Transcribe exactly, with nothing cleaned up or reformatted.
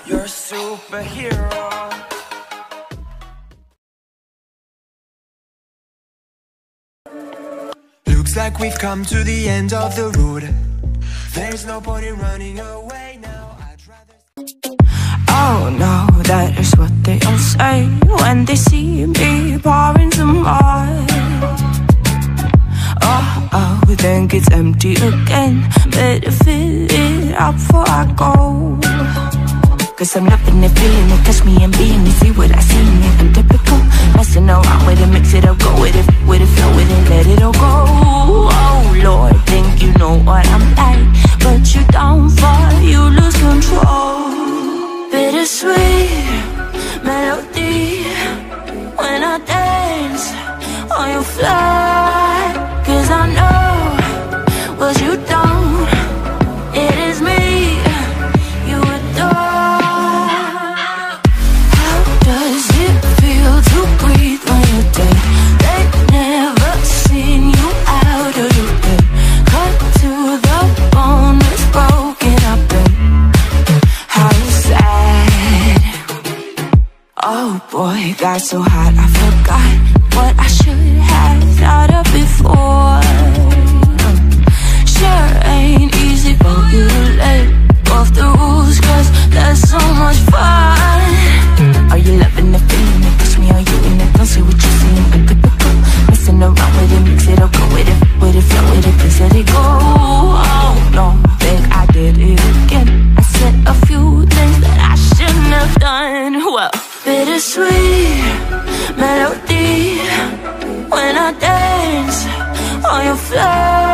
You're a superhero. Looks like we've come to the end of the road. There's no point in running away now. I'd rather... Oh no, that is what they all say when they see me pouring some more. Oh, oh, think it's empty again. Better fill it up before I go. Cause I'm loving it, feeling it, catch me and being it. See what I see in it, I'm typical. Messing around with it, mix it up, go with it, with it, flow with it, let it all go. Oh Lord, think you know what I'm like, but you don't fall, you lose control. Bittersweet melody when I dance on your fly. Cause I know what you don't, it is me you adore. How does it feel to breathe when you're dead? They've never seen you out of your bed. Cut to the bone, it's broken up and how sad. Oh boy, got so hot I forgot what I should have thought of before. Sure ain't easy for you to let go of the rules, cause that's so much fun. Are you loving the feeling it? Push me, are you in it? Don't say what you're seeing, but typical. Messing around with it, mix it up, go with it, with it, flow with it, please let it go. Oh no, think I did it again. I said a few things that I shouldn't have done. Well, bittersweet melody when I dance on your fly.